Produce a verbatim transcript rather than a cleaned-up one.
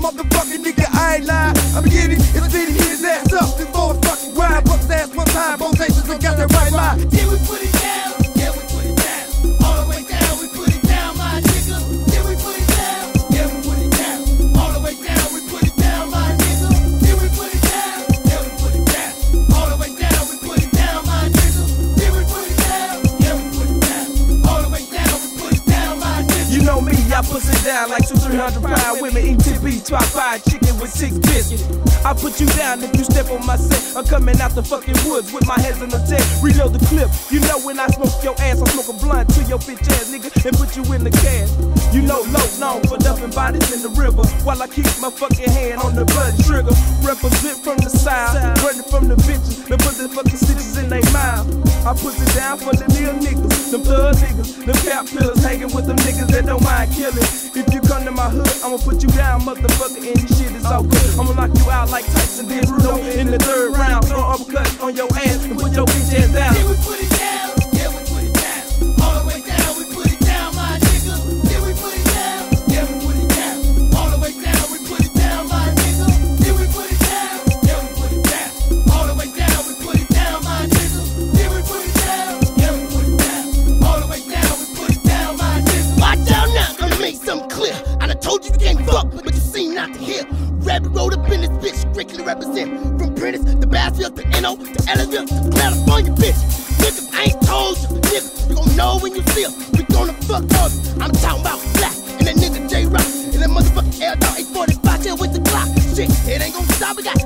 motherfucking nigga, I ain't lying. I'ma get it, it's been hit his ass up before it's fucking grind. Bust his ass one time, both nations and got that right mind. Then we put it down, yeah we put it down. All the way down, we put it down, my nigga. Then we put it down, yeah we put it down. All the way down, we put it down, my nigga. Then we put it down, yeah we put it down. All the way down, we put it down, my nigga. Then we put it down, yeah we put it down. All the way down, we put it down, my nigga. You know me, I push it down like two, three hundred pound women eat T V, twelve fried chicken with six biscuits. I put you down if you step on my set. I'm coming out the fucking woods with my hands in the tech. Reload the clip. You know when I smoke your ass, I smoke a blunt to your bitch ass nigga and put you in the can. You know low known for dumping bodies in the river while I keep my fucking hand on the blood trigger. Represent from the side, running from the bitches, and put the fucking stitches in their mouth. I put it down for the real niggas, them thug niggas, them cap pillars hanging with them niggas that don't mind killing. If you come to my hood, I'ma put you down, motherfucker, and this shit is all good. I'ma lock you out like Tyson did Bruno in the third round. Throw uppercut on your ass and put your bitch ass down. Then we put it down, yeah we put it down. All the way down, we put it down, my nigga. Then we put it down, yeah we put it down. All the way down, we put it down, my nigga. Then we put it down, yeah we put it down. All the way down, we put it down, my nigga. Then we put it down, yeah we put it down. All the way down, we put it down, my nigga. Watch out now, gonna make something clear. I done told you you can't fuck, but you seem not to hear. Rabbit rolled up in this bitch, strictly represent. From Prentice to Bassfield to N O to Ellisville to California, bitch. Niggas, I ain't told you, nigga. You gon' know when you see 'em. We gonna fuck up. I'm talking about Black and that nigga J Rock and that motherfucking L Dog eight forty-five here with the clock. Shit, it ain't gon' stop. We got